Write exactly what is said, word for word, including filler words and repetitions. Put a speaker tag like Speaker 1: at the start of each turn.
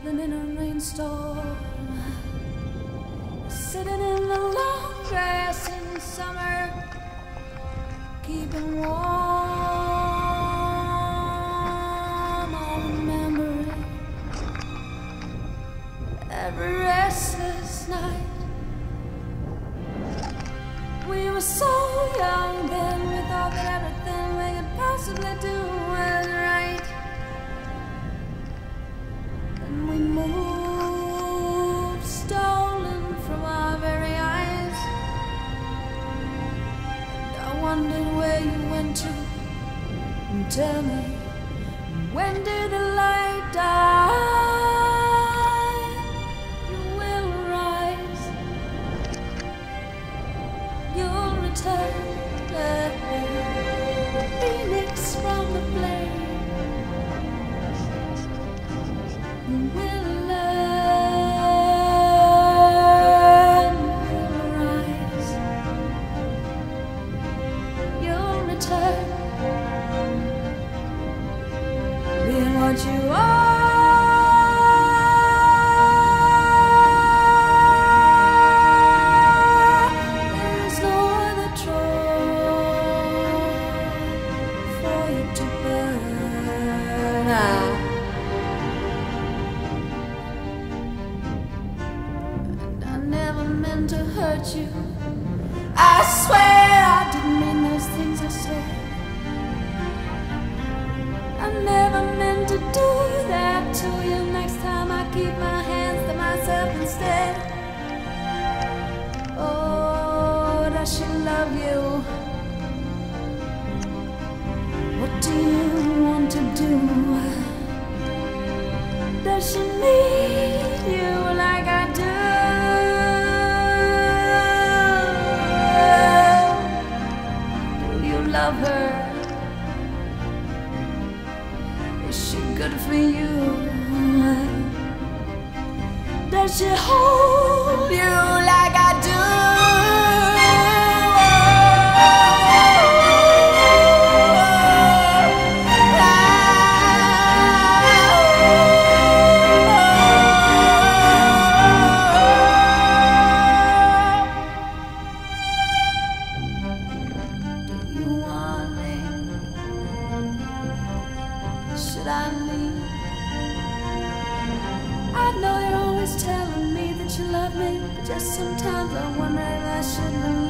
Speaker 1: traveling in a rainstorm, sitting in the long grass in summer, keeping warm. I'll remember it every restless night. We were so young then, we thought that everything we could possibly do was right. And we moved, stolen from our very eyes. And I wondered where you went to. And tell me, when did the light die? You will rise, you'll return, the phoenix from the flame. You will learn, you'll rise, you'll return, being what you are. There is no other Troy for you to burn out. And I never meant to hurt you. I swear I didn't mean those things I said. I never meant to do that to you. Next time I keep my hands to myself instead. Oh, does she love you? What do you want to do? Does she need you like I do? Do you love her? Is she good for you? Does she hold you like I do? Do you want me? Should I leave? I know you're always telling me that you love me, but just sometimes I wonder if I shouldn't